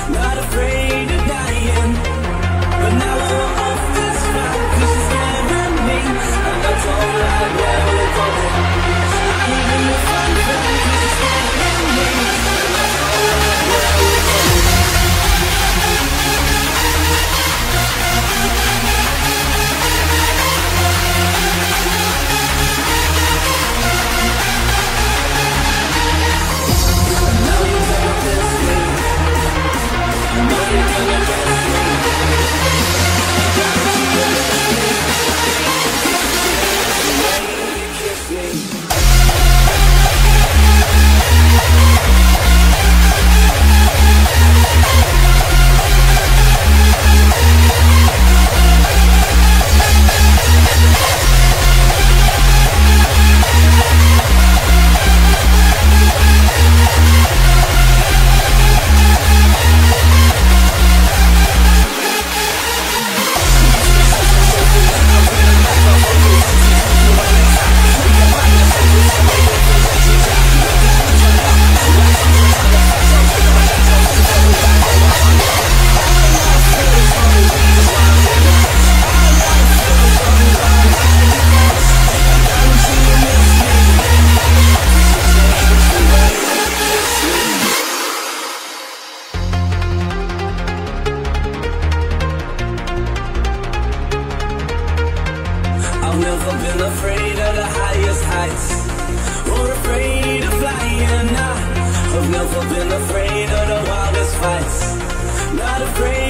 not afraid of dying. But now we're off this ride, 'cause she's scaring me, and I don't like where we're going. I ain't in the fun ride, 'cause she's scaring me, and I don't like where we're going. I've never been afraid of the highest heights, or afraid of flying. I've never been afraid of the wildest fights, not afraid